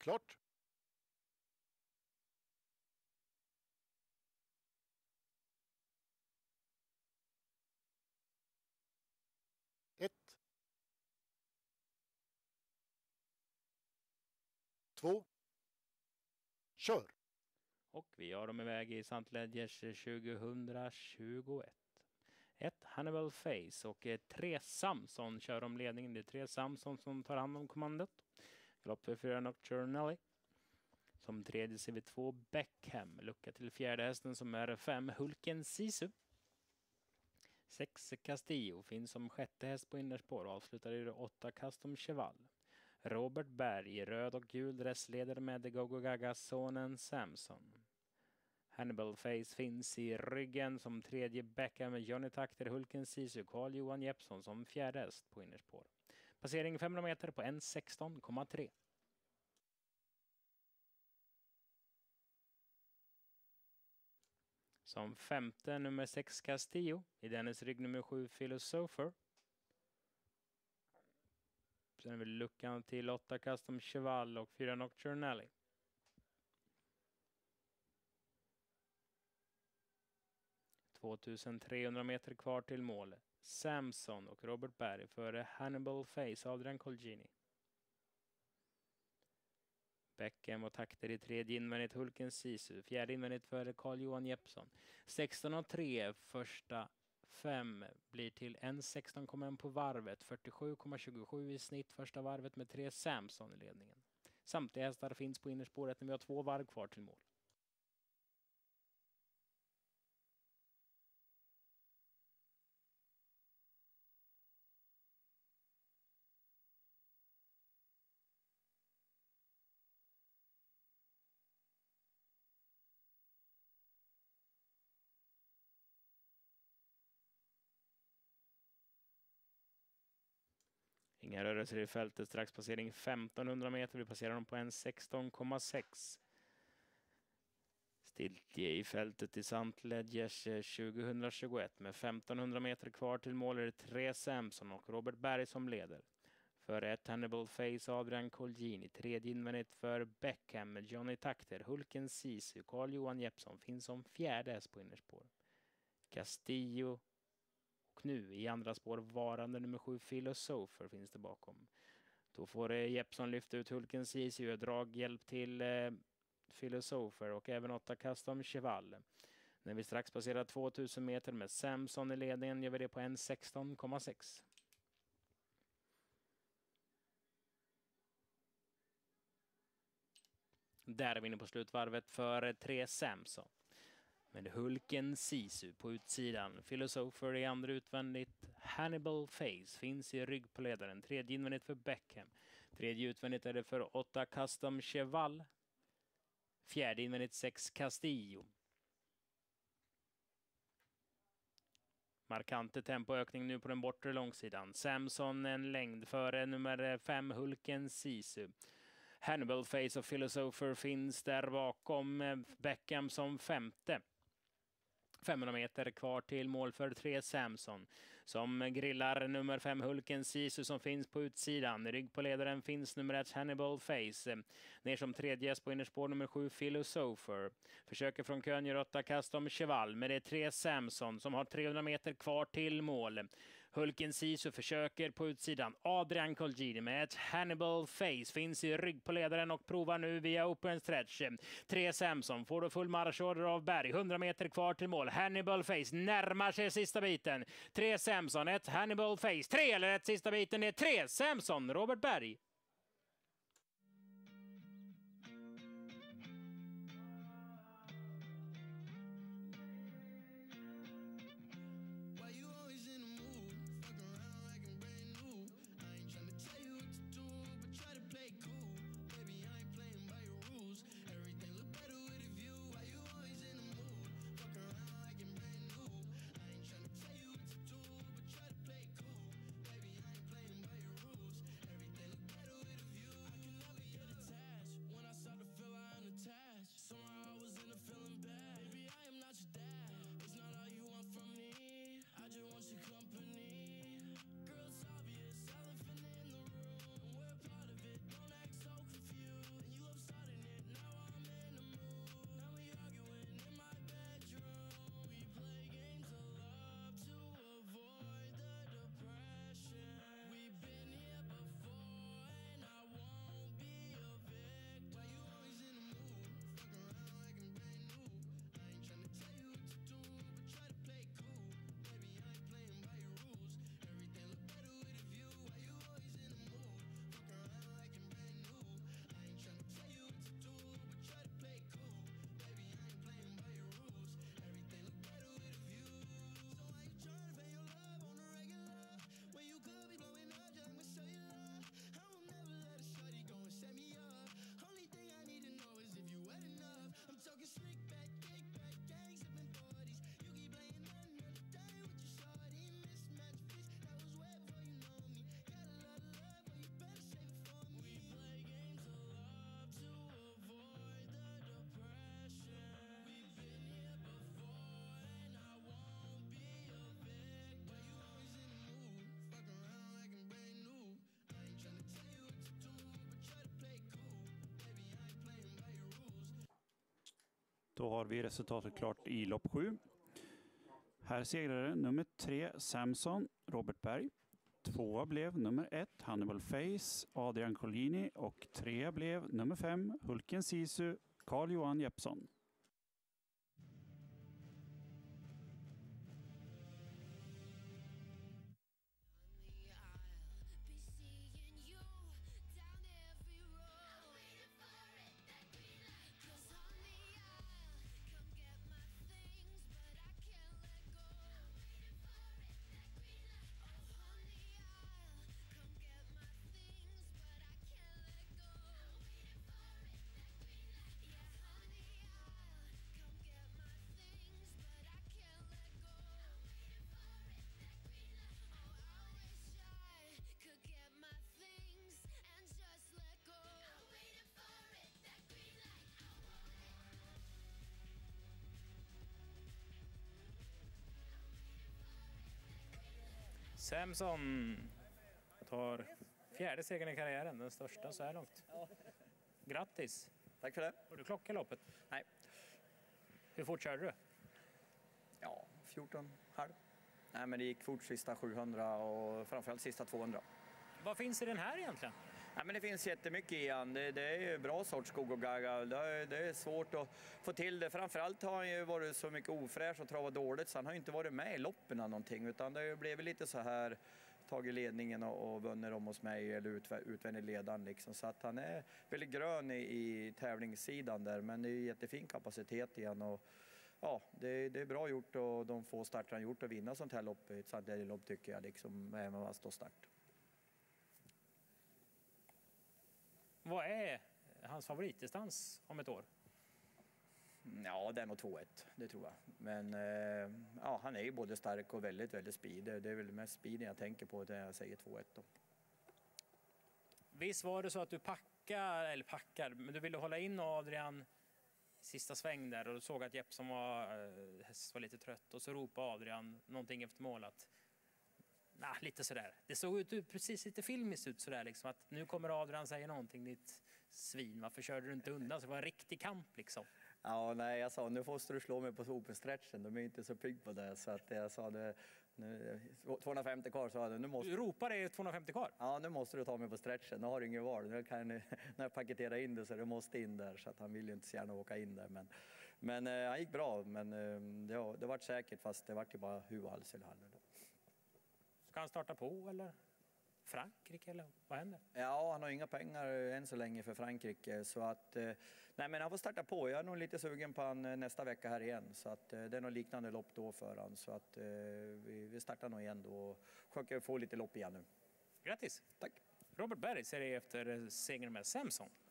Klart. Ett. 2. Kör. Och vi har dem iväg i St. Ledgers 2021. 1 Hannibal Face och 3 Samson kör om ledningen. Det är 3 Samson som tar hand om kommandot. Galopp för 4 Nocturnally. Som tredje ser vi 2 Beckham. Lucka till fjärde hästen som är 5 Hulken Sisu. 6 Castillo finns som sjätte häst på innerspår och avslutar i 8 Custom Cheval. Robert Berg, röd och gul dressledare med Gogo Gaga-sonen Samson. Hannibal Face finns i ryggen som tredje Beckham med Johnny Takter, Hulken Sisu, Carl Johan Jeppsson som fjärde häst på innerspår. Passering 500 meter på 1.16,3. Som femte nummer 6 Castillo, i dennes rygg nummer 7 Philosopher. Sen är vi luckan till 8 Custom Cheval och 4 Nocturnally. ...2300 meter kvar till mål. Samson och Robert Berg före Hannibal Face, Adrian Colgjini. Beckham och takter i tredje invändigt Hulken Sisu. Fjärde invändigt för Carl Johan Jeppsson. 16,3 första 5 blir till 1.16,1 på varvet. 47,27 i snitt första varvet med 3 Samson i ledningen. Samtliga hästar finns på innerspåret när vi har 2 varv kvar till mål. Inga rörelser i fältet, strax passering 1500 meter. Vi passerar dem på 1.16,6. Stiltje i fältet i St. Ledgers 2021 med 1500 meter kvar till mål är det 3 Samson och Robert Berg som leder. För 1 Hannibal Face Adrian Colgjini, tredje invändigt för Beckham med Johnny Takter, Hulken Sisu, Carl Johan Jeppsson finns som fjärde häst på innerspår. Castillo och nu i andra spår varande nummer 7 Philosopher finns det bakom. Då får Jeppsson lyfta ut Hulken Sisu och draghjälp till Philosopher och även 8 Custom Cheval. När vi strax passerar 2000 meter med Samson i ledningen gör vi det på 1.16,6. Där är vi inne på slutvarvet för 3 Samson. Med Hulken Sisu på utsidan. Philosopher i andra utvändigt. Hannibal Face finns i rygg på ledaren. Tredje invändigt för Beckham. Tredje utvändigt är det för 8 Custom Cheval. Fjärde invändigt 6 Castillo. Markante tempoökning nu på den bortre långsidan. Samson en längd före nummer 5 Hulken Sisu. Hannibal Face och Philosopher finns där bakom. Beckham som femte. 500 meter kvar till mål för 3 Samson som grillar nummer 5 Hulken Sisu som finns på utsidan. I rygg på ledaren finns nummer 1 Hannibal Face. Ner som tredje häst på innerspår nummer 7 Philosopher. Försöker från kön gör 8 Custom Cheval med det 3 Samson som har 300 meter kvar till mål. Hulken Sisu försöker på utsidan. Adrian Colgjini med ett Hannibal Face finns i rygg på ledaren och provar nu via open stretch. 3 Samson får då full marschorder av Berg. 100 meter kvar till mål. Hannibal Face närmar sig sista biten. 3 Samson, ett Hannibal Face. 3 eller ett sista biten är 3 Samson. Robert Berg. Då har vi resultatet klart i lopp 7. Här segrade nummer 3 Samson, Robert Berg. 2 blev nummer 1 Hannibal Face, Adrian Collini och 3 blev nummer 5 Hulken Sisu, Carl-Johan Jeppsson. Samson tar 4:e segern i karriären, den största så här långt. Grattis! Tack för det. Har du klockat loppet? Nej. Hur fort körde du? Ja, 14,5. Nej, men det gick fort sista 700 och framförallt sista 200. Vad finns i den här egentligen? Nej, men det finns jättemycket i han. Det är ju bra sorts Gogogaga. Det är svårt att få till det. Framförallt har han ju varit så mycket ofräsch och travat dåligt så han har ju inte varit med i loppen av någonting. Utan det blev lite så här, tagit ledningen och vunnit om hos mig eller utvändigt ledaren liksom. Så att han är väldigt grön i tävlingssidan där. Men det är jättefin kapacitet igen och ja, det är bra gjort och de få starter han gjort att vinna sånt här lopp. Ett sånt här lopp tycker jag liksom, även vad står start. Vad är hans favoritdistans om ett år? Ja, det är nog 2-1, det tror jag. Men ja, han är ju både stark och väldigt, väldigt speed. Det är väl mest speed jag tänker på när jag säger 2-1 då. Visst var det så att du packar, men du ville hålla in Adrian i sista sväng där och du såg att Jeppsson var lite trött och så ropade Adrian någonting efter mål att lite sådär. Det såg ut precis lite filmiskt ut sådär liksom att nu kommer Adrian säga någonting, ditt svin, varför körde du inte undan? Så det var en riktig kamp liksom. Ja, nej, jag sa nu måste du slå mig på open-stretchen, de är inte så pigg på det. Så att jag sa det, nu, 250 kvar sa jag, nu måste... Du ropade 250 kvar? Ja, nu måste du ta mig på stretchen, nu har du ingen val. Nu kan när jag paketerar in det så det måste in där, så att han vill ju inte så gärna åka in där. Men han gick bra, men det var säkert, fast det var ju bara huvudhals eller halv. Ska han starta på eller Frankrike eller vad händer? Ja, han har inga pengar än så länge för Frankrike så att nej, men han får starta på. Jag är nog lite sugen på han nästa vecka här igen så att det är något liknande lopp då för han så att vi startar nog igen då och försöker få lite lopp igen nu. Grattis! Tack! Robert Berg ser efter segern med Samson.